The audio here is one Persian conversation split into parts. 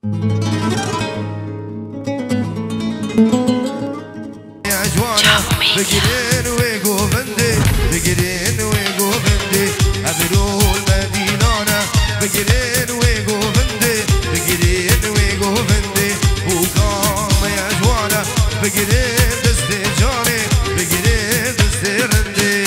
بقرين وقوفندي بقرين وقوفندي أبرو المدينة بقرين وقوفندي بقرين وقوفندي وقام يا جوانا بقرين دستي جاني بقرين دستي رندي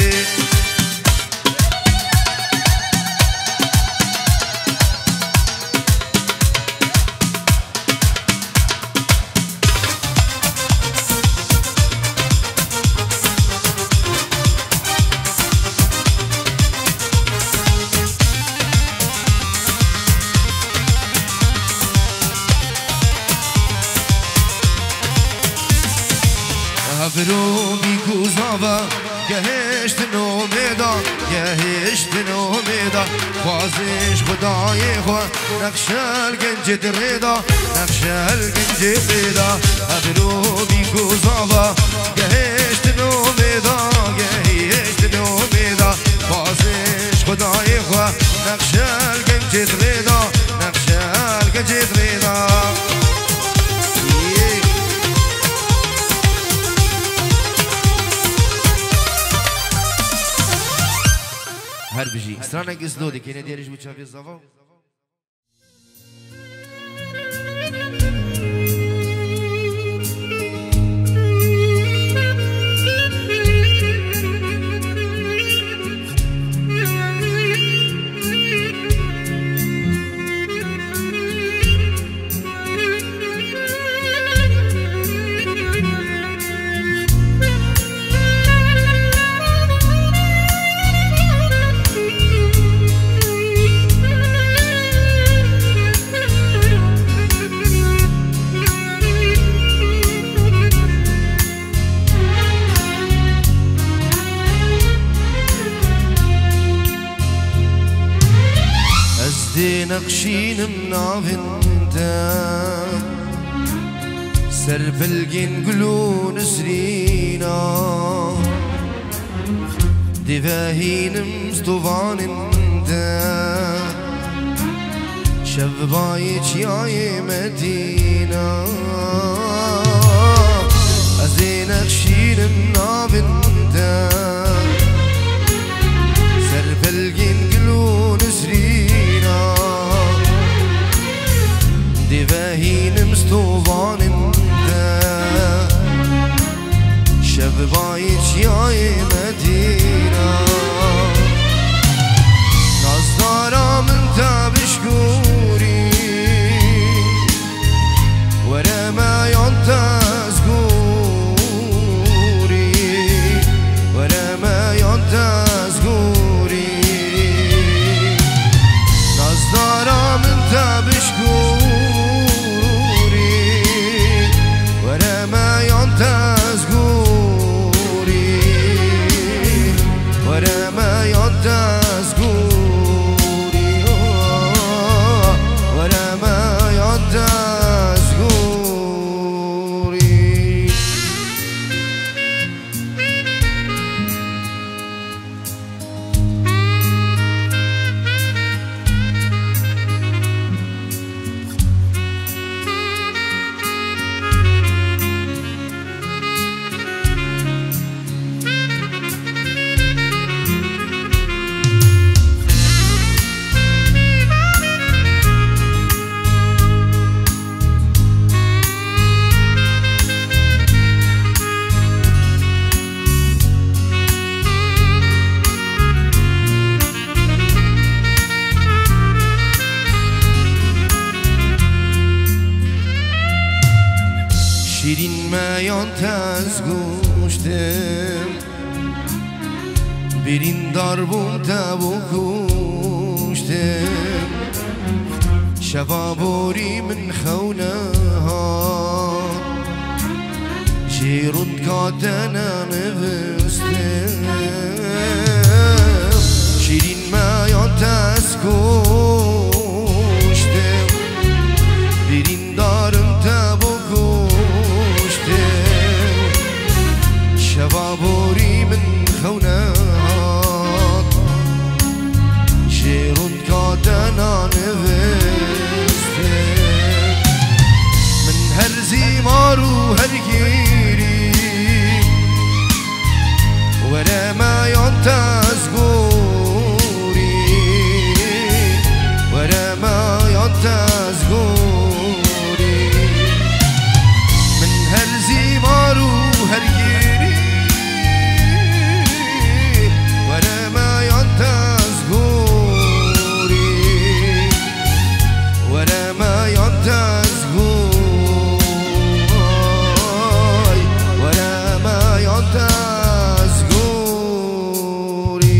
برو بیگو زاوا گهشت نومیدا گهشت نومیدا خوازش خدای خوا نقشل گنج دریدا نقشل گنج دریدا برو بیگو زاوا گهشت نومیدا گهشت نومیدا خوازش خدای خوا نقشل گنج دریدا نقشل گنج دریدا هر بيجي استرانا قصدودي كي نديرش بتشافي الزفا نقشين منافنتا سرب الجن قلون سرينا دفاهين مستوفان انتا شف بايج يا مدينة أزي نقشين منافنتا سرب الجن قلون سرينا دفاهين مستوفان انتا شب بايج يا مدينة نصدارا من تابشكوري ورا ما ينتزقوري ورا ما ينتزقوري نصدارا من تابشكوري شیرین میان تز گوشتم برین داربون تبو کشتم شفابوری من خونه ها شیرون کاتنا نفستم شیرین میان تز گوشتم برین دارم تبو شبابوري من خونات شيرون كاتنا نفستم تزغوري من هر زيمار وهر جيري وانا ما ينتزغوري وانا ما ينتزغوري وانا ما ينتزغوري.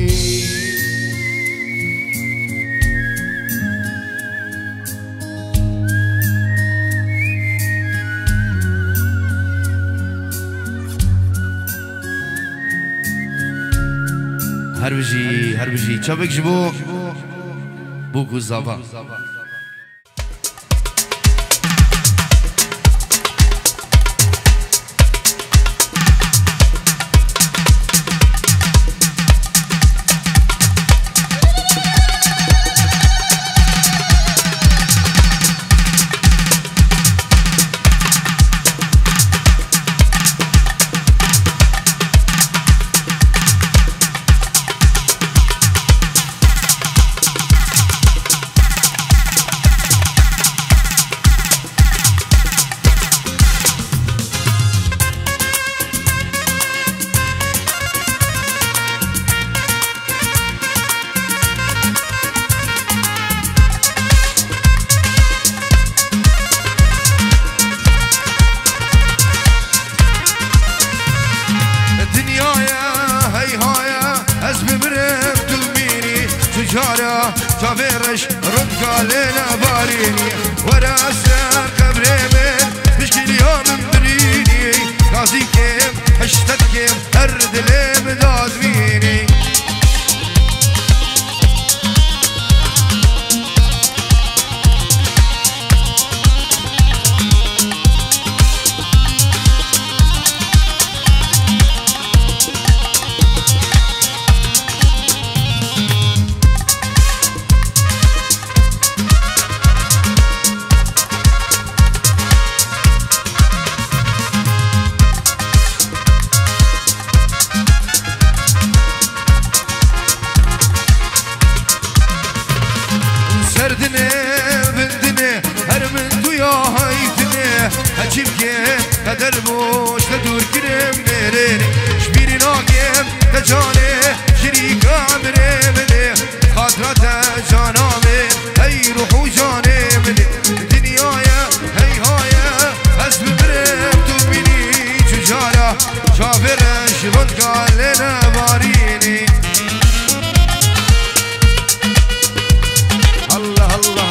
هر بجي چابک جبو بوکو زاوا جابرش رد قالنا باريني ورا السر قبري من بشكل يوم بريني قاضي كيم حشتت كيم هرد لي بداد ميني قدر موش تدور كريم نيريني شبيري ناقيم تجاني شريك عمري مني خاطرة جانا من هي روحو جاني مني دنيايا هي هايا حسب بريم تبيني شجارة شافرش رد قالنا باريني الله الله الله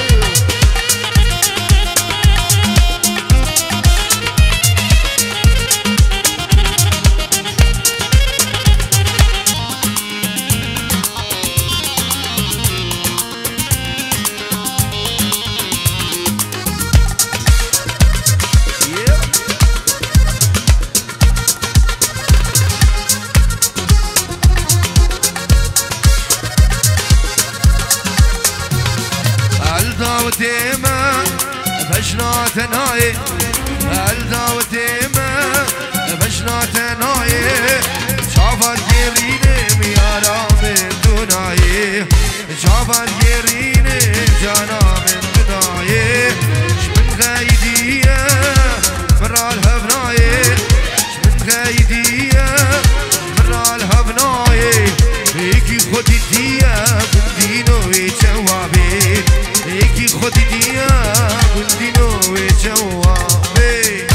داوتيما بشنا تناي الداوتيما بشنا تناي شافت جرينم يا رام دناي شافت جرينم جانا من دناي شمن غايدية مرا الهبناي شمن غايدية مرا الهبناي بيكي خودي ديا بندينو جوابي ايكي خودي ديا بندينو جوابي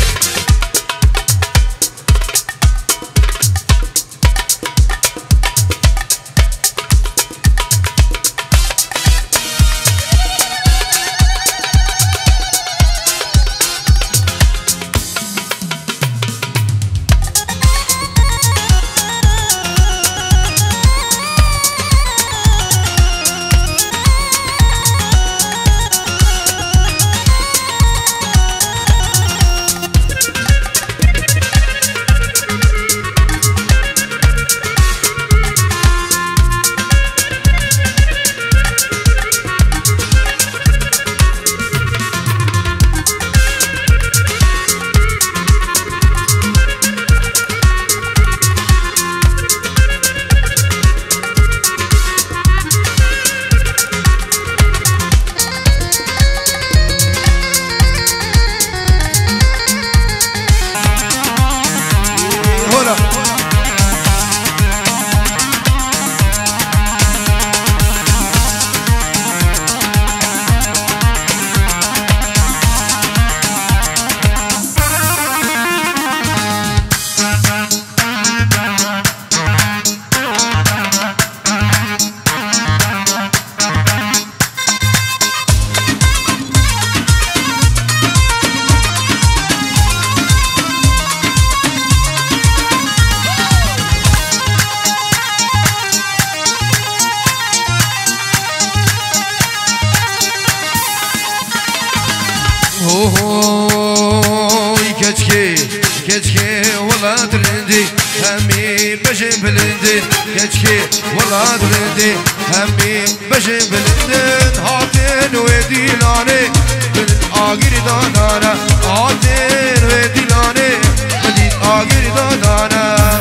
كتكي والله ترندي همي باش بلندي كتكي والله ترندي همي باش بلندي هاتين ويدي لاني بالآخر دانانا هاتين ويدي لاني بالآخر دانانا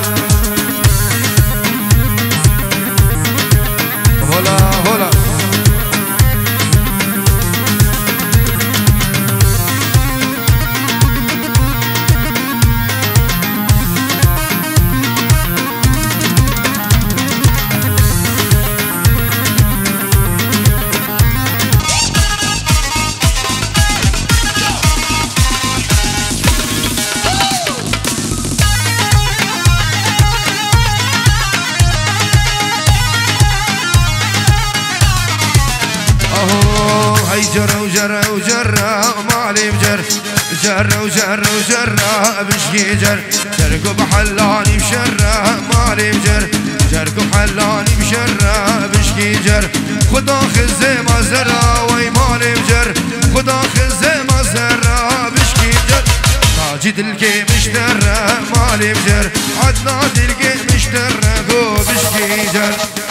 هلا هلا وجرة مالي بجر وجرة بشكي جركو بحلاني بشرة مالي بجر جركو بحلاني بشرة بشكي خدا خزي ما زرة وي مالي بجر خدا خزي ما زرة بشكي تاجي دلكي مشترة مالي بجر عدنا دلكي مشترة كو بشكي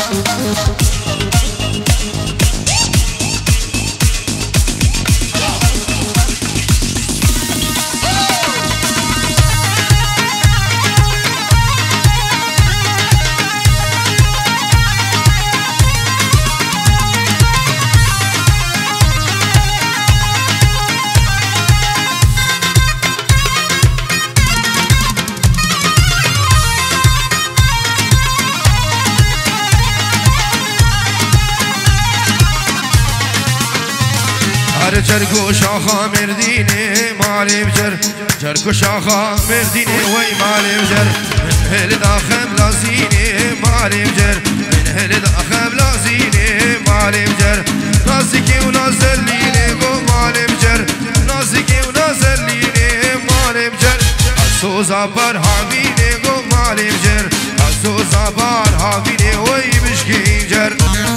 جركو شاخا مرديني مالي بجر جركو شاخا مرديني وي مالي بجر من هل داخل لازيني مالي بجر من هل داخل لازيني مالي بجر نازكي ونازليني قو مالي بجر نازكي ونازليني مالي بجر عسو زبار هاويني قو مالي بجر عسو زبار هاويني وي بشكي جر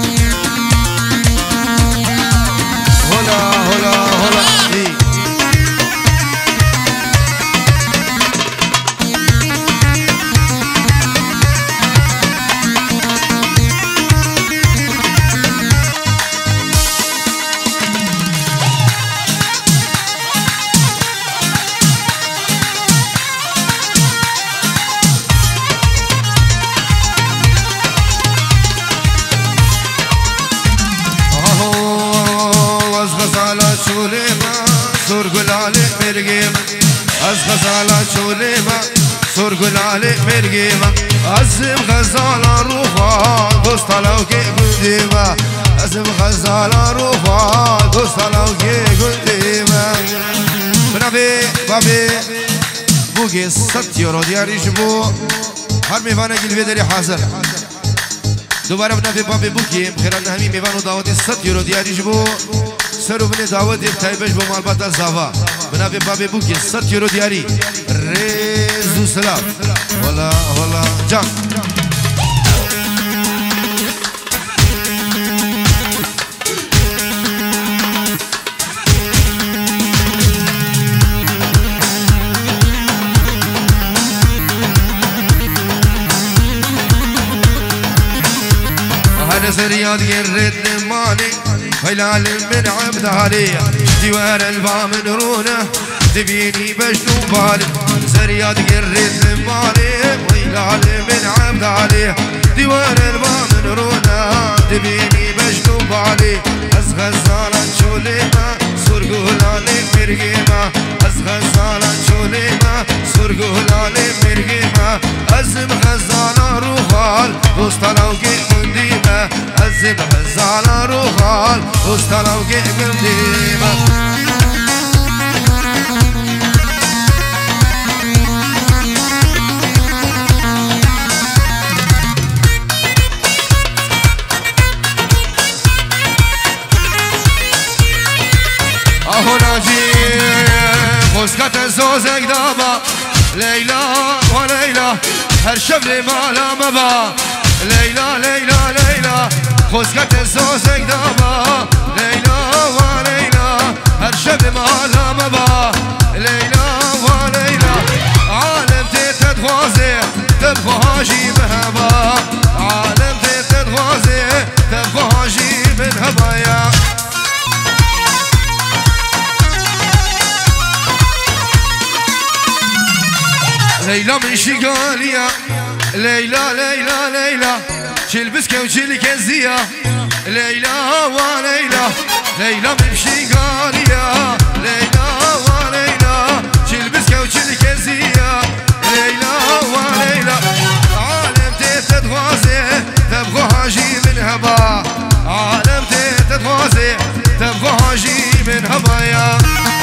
هلا از غزالة شوليما سرقل عليك مرقيما أزم غزالة روحا قصتلو كي قديما أزم غزالة روحا قصتلو كي قديما بابي بوغي 100 يورو دياريش بو هر ميوانا قل بيدري حاضر دوباره بنابي بابي بوغي بخيران همي ميوانو دعوتي 100 يورو دياريش بو سرو بني دعوتي بتايبش بو مالباتا زاوا بنابي بابي بوغي 100 يورو دياري ريزو سلام ولا جان سرياد قريت مالي هلال من عبد علي جوار البا من رونه تبيني بشنو بالي سرياد قريت مالي هلال من عبد علي جوار البا من رونه تبيني بشنو بالي از غزالة شوليما سرقولاني مرقيما از غزالة شوليما سرقولاني مرقيما ازم غزالة روحال وسطلوكي منديمة ازم غزالة روحال وسطلوكي منديمة اهو ناجي خسكت زوزك دابا ليلى وليلى هر شبل مالا مبا ليلى ليلى ليلى خسكت زوزك دابا ليلى وليلى هر شب مالا مبا ليلى وليلى عالم تتخوازي تبخاجي بهبا عالم تتخوازي تبخاجي بالهبا يا ليلى من شقالية ليلى ليلى ليلى شلبسكة وشلكزية ليلى وليلى ليلى من شقالية ليلى وليلى شلبسكة وشلكزية ليلى وليلى عالم تتغازي تبغى هاجي من هبا عالم تتغازي تبغى هاجي من هبا يا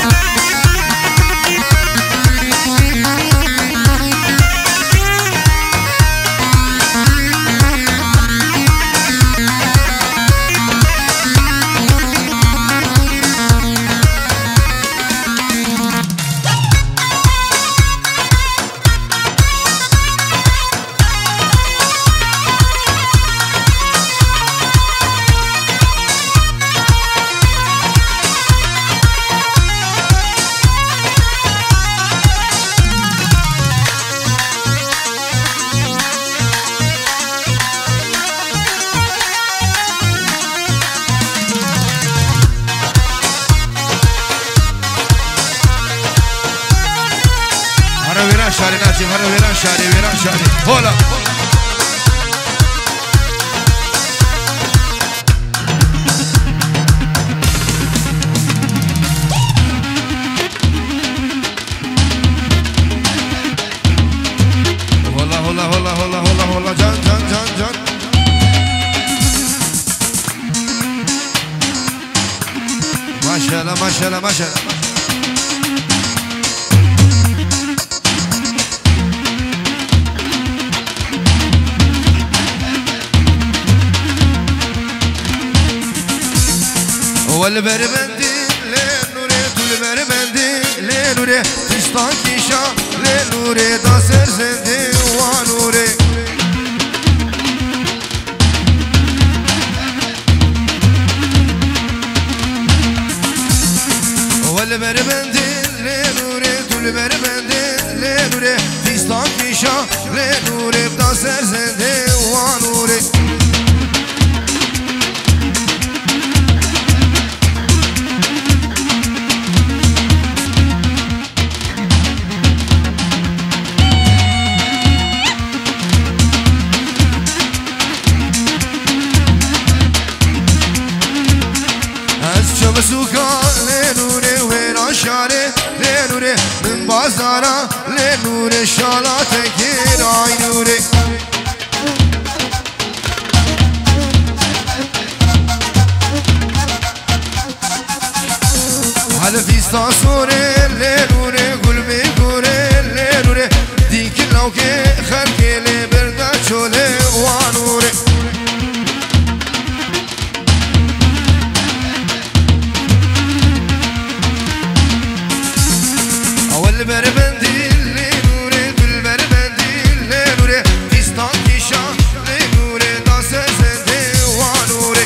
شاري ناتي مرة ويران شاري ويران شاري هولا هولا هولا هولا هولا هولا هولا جان جان جان جان ما شاء الله ما شاء الله ما شاء الله والبربندي لنوري والبربندي لنوري تشتاق كيشا لنوري داسر زندي ونوري والبربندي لنوري والبربندي لنوري تشتاق كيشا لنوري داسر زندي ونوري مسوكا لنوري وين عشاري لنوري من بازارا لنوري شالاتك راي نوري هل في استاسوري لنوري قلبي قوري لنوري ديك اللوكي خلقي لي بردا شولي وانوري البربندي لنوري بالبربندي لنوري فيستان كيشا لنوري داسر زندي ونوري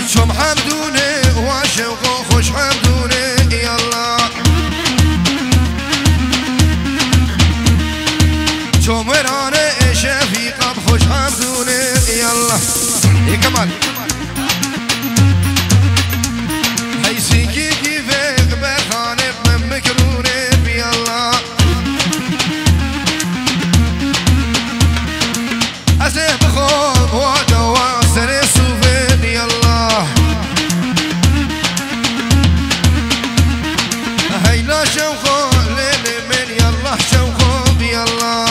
شم حمدونه وعشق خوش حمدونه يلا شم ورانه شفيقة بخوش حمدونه يلا يا كمال حيسيكي كيفك بخانق من مكرونه يلا أسيب بخوض ودوا سري السوفين يلا هيلا شوخو ليلي من يلا شوخو يلا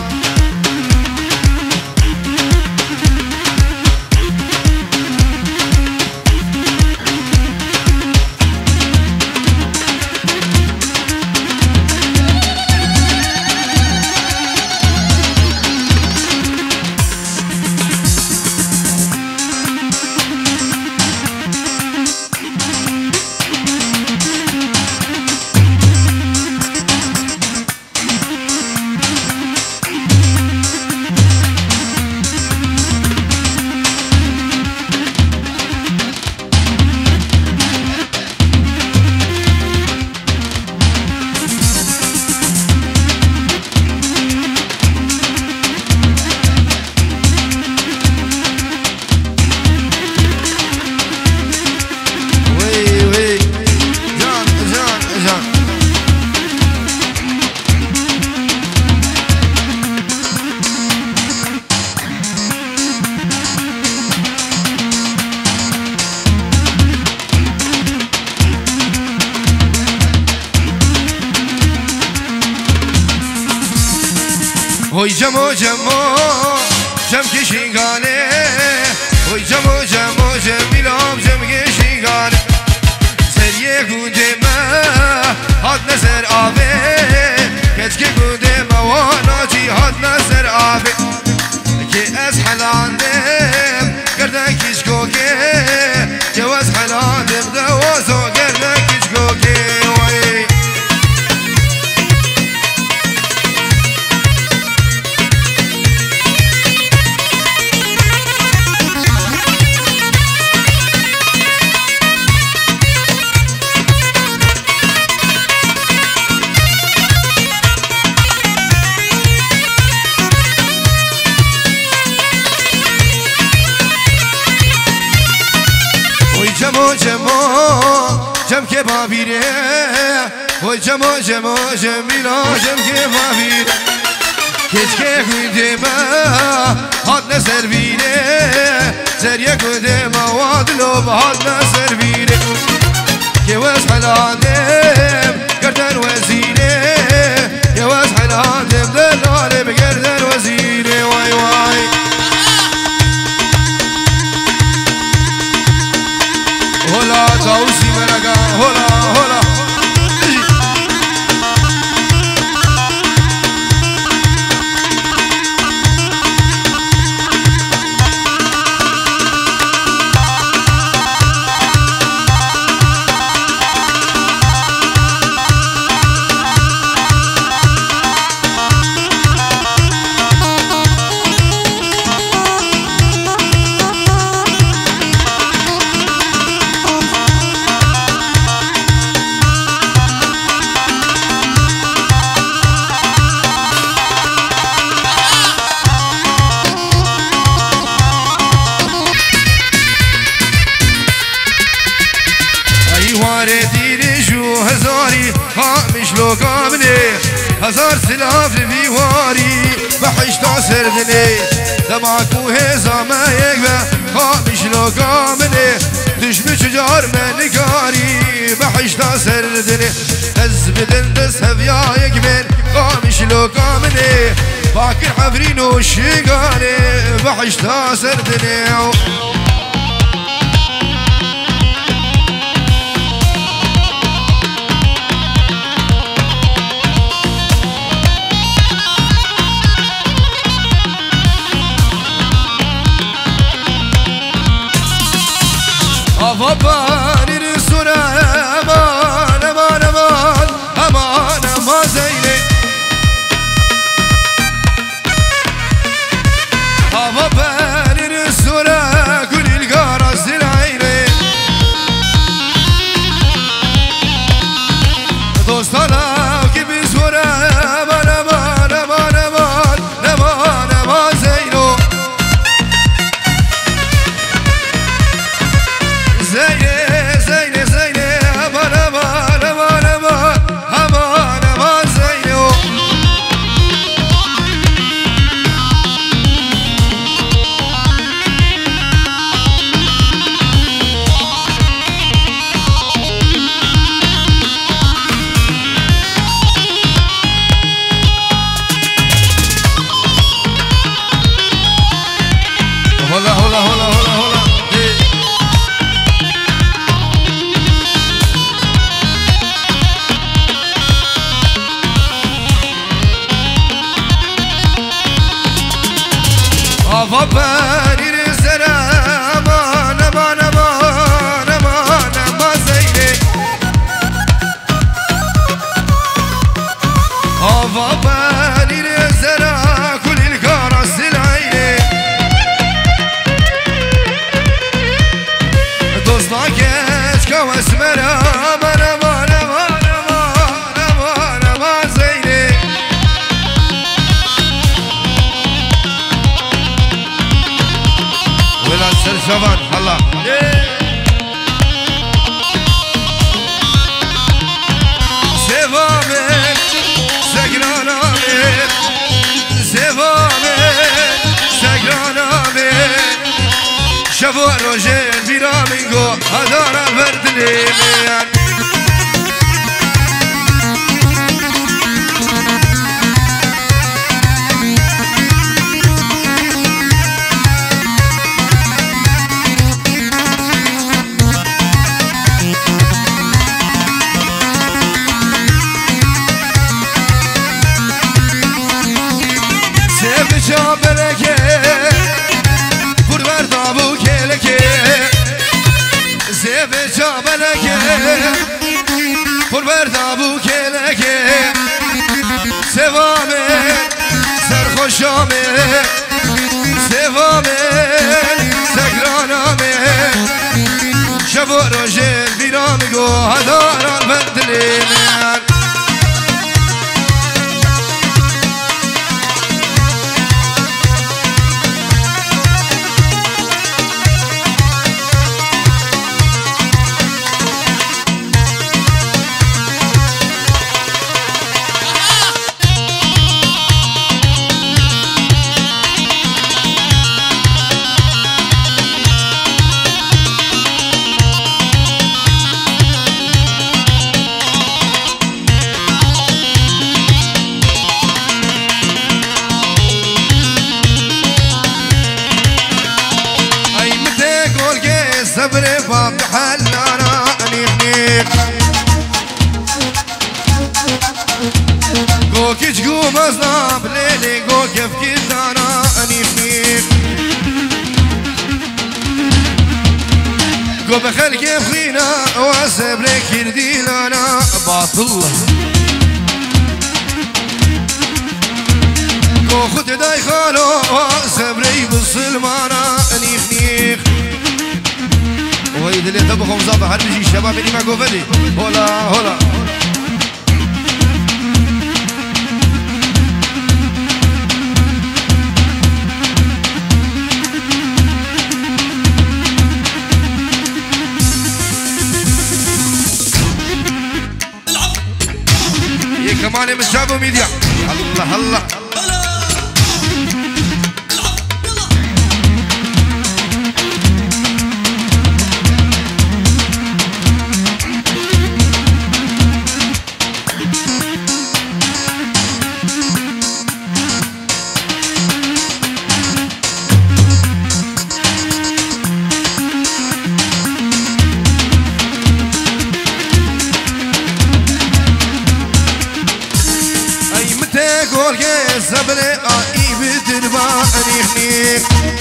وي جمو جمو جم كشيغاني وي جمو جمو جميلام جم كشيغاني سريه قدما هاد نظر آبه كتك قدما واناجي هاد نظر آبه كي از حلاندم گردن کشکوکه جواز حلاندم دوازو گردن کشکوکه وی جمو جمو جم که بابیره وی جمو جمو جمیلا جم که بابیره کچ که گوده ما هاد نسر بیره زریه گوده ما وادلو هاد نسر بیره که وز حلالم گردن وزیره که وز حلالم دلالم گردن وزیره وای وای هلا تاوسي مرقا هلا هلا هزار سلاف لبيواري بحشتا سردني دماكو هزا ما يقبى خامش لو قامني دشمي شجار ملكاري بحشتا سردني ازبدن دس هفيا يقبل خامش لو قامني باكر حفرين وشيقاني بحشتا سردني Aman irsura aman aman aman aman aman zeyle Aman irsura kulil garas zirayre الشباب الله سيفامك سكرانا بك سيفامك سكرانا بك شافوا روجين فيرامينغو هدار البرد ليمين شابلكه فرور دابو کلکه زیب شابلکه فرور دابو کلکه سوامه سرخوشامه سوامه سگرانامه شبو روژه ویرامگو هداران بندلینه صبري باب حلانا نيخنيخ قو كيشقو مصنع بليلي قو كيف كدانا نيخنيخ قو بخلقي بخينا وصبري كردي لنا باطل قو خد داي خالو وصبري بالسلمانا نيخنيخ ويد اللي تبخم صباح هربجي الشباب اللي ما قوفلي هولا هولا هي كمان من شابو ميديا الله الله صبري آئي بدربا نيخنيخ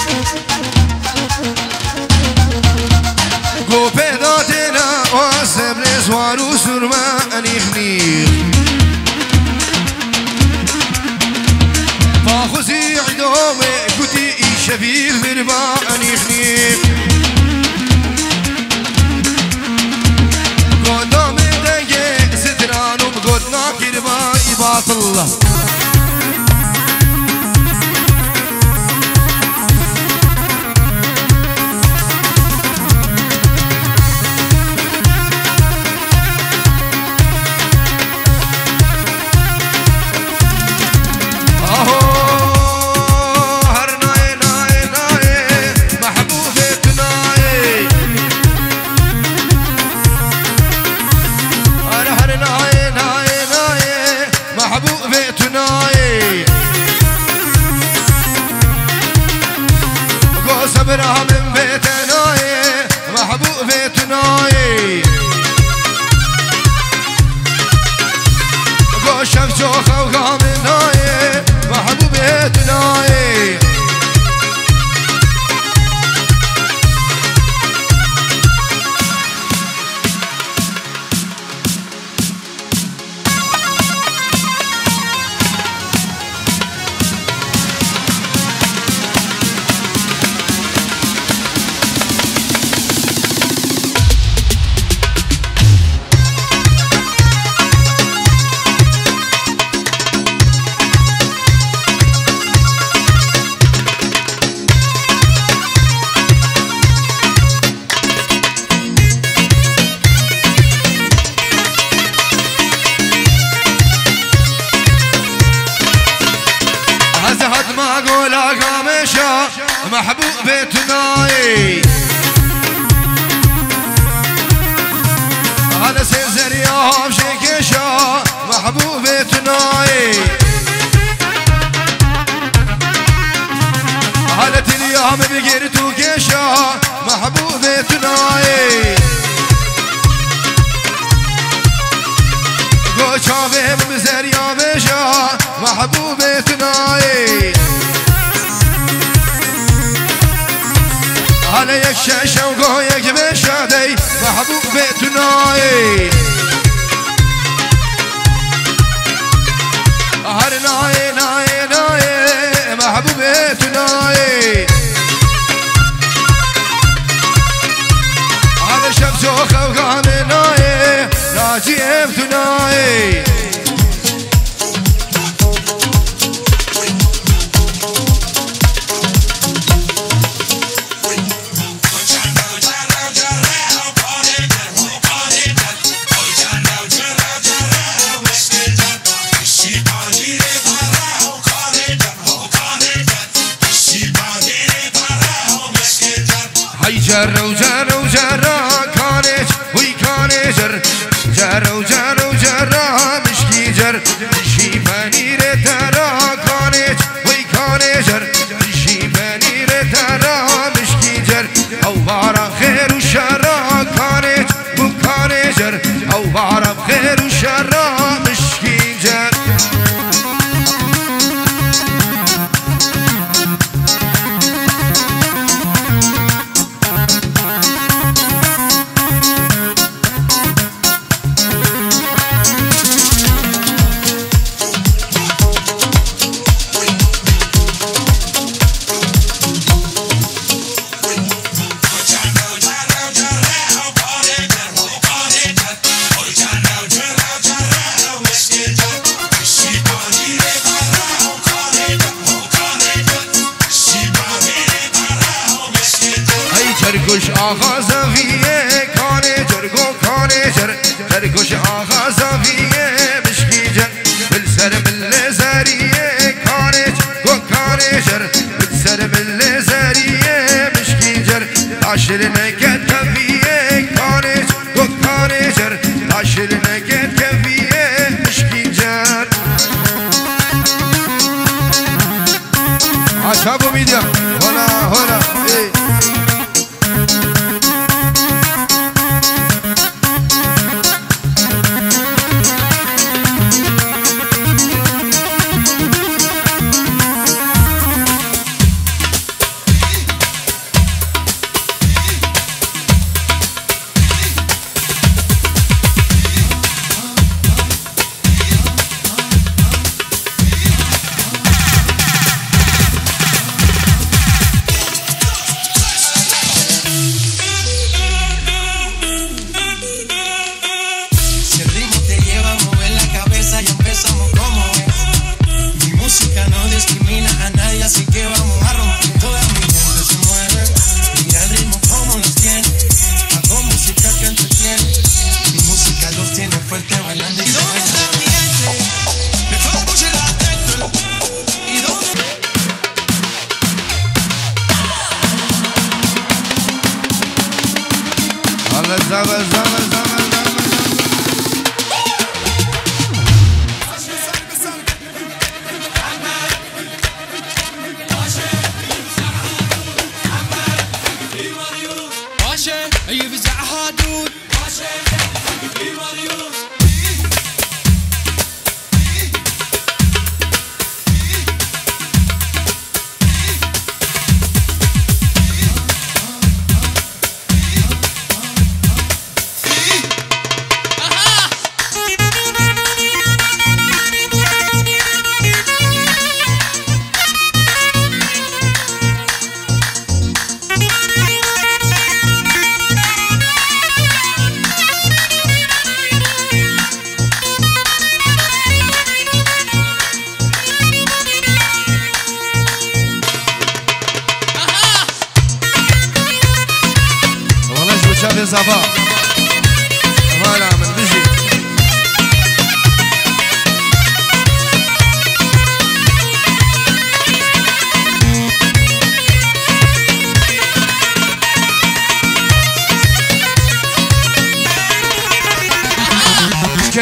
قو بيضاتنا وصبري زوارو سرما نيخنيخ فاخوزي عدومي كتي شفيل بربا نيخنيخ قو دومي دنجي سترانو بقودنا كربا يباطل صبرها من بيتنا محبوب بيتنا شف شوخة وقامنا محبوب بيتنا ويشا محبوبتنا هذا سيزر يا بشكشا محبوبتنا هذا اليوم بقرتو كشا محبوبتنا شافه بمزر يا بشا محبوبتنا على يكشاشة وقويك بشا دي محبوبتنا هر ناي ناي ناي محبوبتنا هذا شمس وخوغاننا راجيبتنا جر وجر وجرا كانج وي كانجر جر وجر وجرا مشكي جر شيباني رترا كانج وي كانجر شيباني رترا مشكي جر او بارا خير وشرا كانج وكانجر او بارا خير وشرا مشكي جر جرگوش آقا زویه کانه جرگو کانه جرگوش آقا زویه مشکی جر بالسر مل زریه کانه جرگو کانه بالسر مل زریه مشکی جر عشر نکت کفیه کانه جرگو کانه عشر نکت کفیه مشکی جر عشابو میدیا هلا هلا صفا وانا من بجي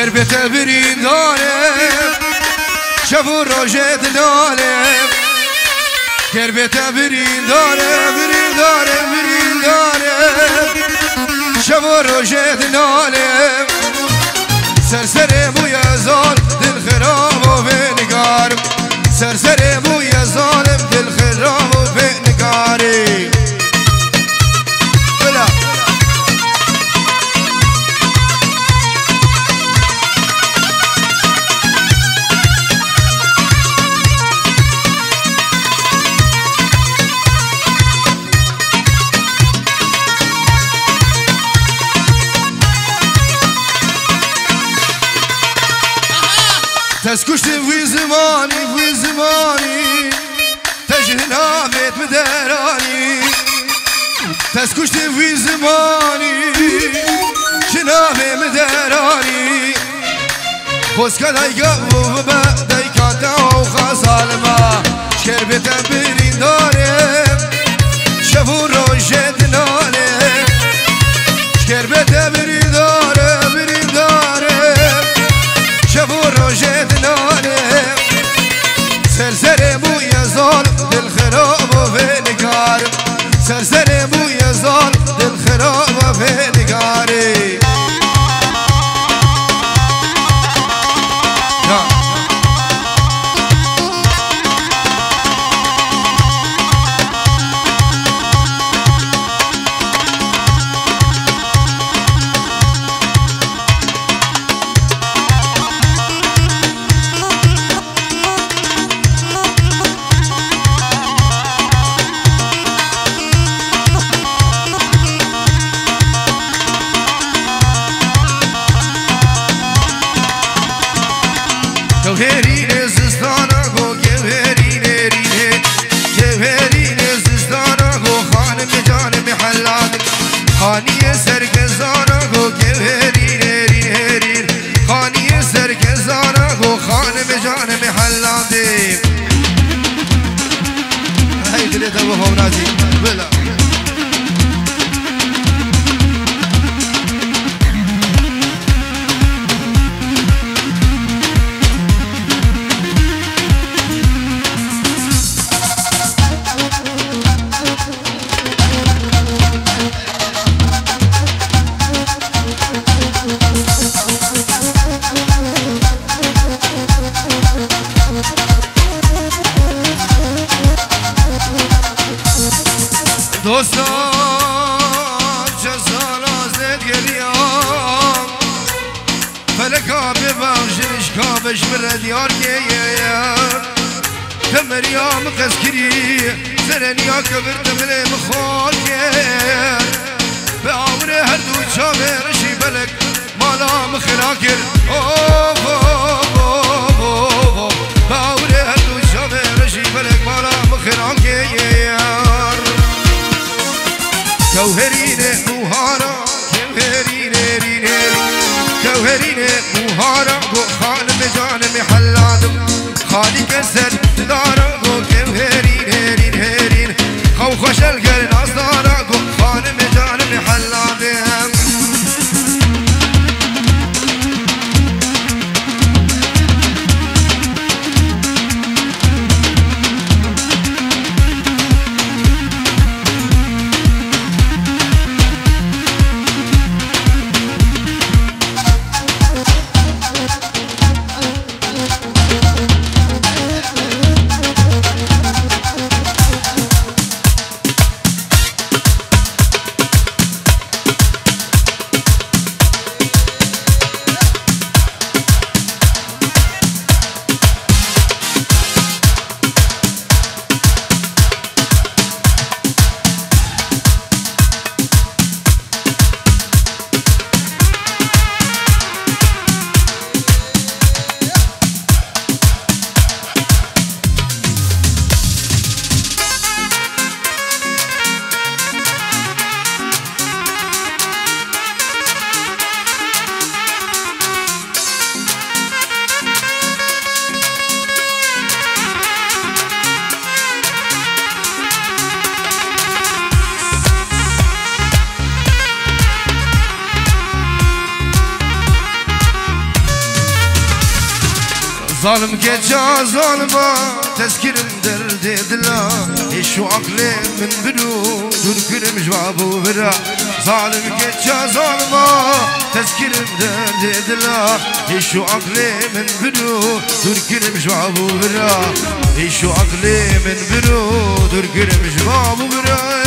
شربت برین دارم شب و روژه دلالم شربت برین دارم برین دارم برین دارم شب و روژه دلالم سرسر بوی زال دل خراب و بنگارم سرسر بوی ظالم دل خراب و بنگاری بلا تسكشت في زماني تجهنا بيت مدراني تسكشت في زماني جنابي مدراني خوزكا دايقا وبا دايقا داو خاصالما شربت برين دارم شفو روشة دلالم شربت برين دارم برين دارم شفو روشة دلالم سرسر بوی زال دل خراب و بنگار سرسر بوی زال دل خراب و بنگاری گوهرین زستانا گو گوهرین رینه گوهرین زستانا گو خانم جانم حلال خانی سرگزانا گو گوهرین رینه خانی سرگزانا گو خانم جانم حلال هی دلت ابو هم نازی بلا دوستان چه سالا زد گلیام فلکا ببخشنش کابش بردیار گیم تمریام قسکری زرنیا کبرد بله بخور گیر به آوره هر دو چاوه رشی بلک مالا مخلا کر به آوره هر دو چاوه رشی بلک مالا مخلا کر گوهرینه موهارا گوهرینه رینه گوهرینه موهارا گو خانم جانم حلادم خالی کسر دارا گو گوهرینه رینه رین خو خوشل گر نازدارا گو خانم جانم حلادم ظالم كجا ظالما تذكرم درد دلا ايشو عقلي من بنو تركرم جوابو برا ظالم كجا ظالما تذكرم درد دلا ايشو عقلي من بنو تركرم جوابو برا ايشو عقلي من بنو تركرم جوابو برا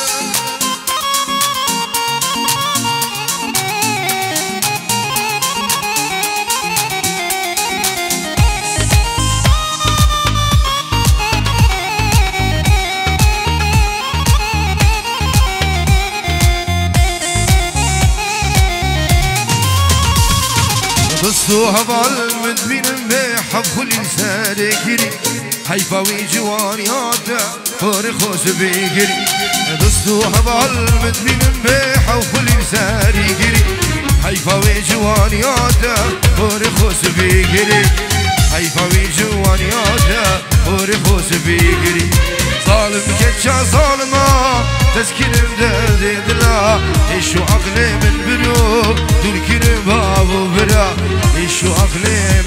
دستو هبال مدبين بحب خلي ساركري حيفاوي جواني هادا فرخوس بيجري دستو هبال مدبين بحب خلي ساركري حيفاوي جواني هادا فرخوس بيجري حيفاوي جواني هادا فرخوس بيجري ظالم كتشا ظالما تذكر بدرد دلا ايشو عقلي من بنو تركي بابو برا ايشو عقلي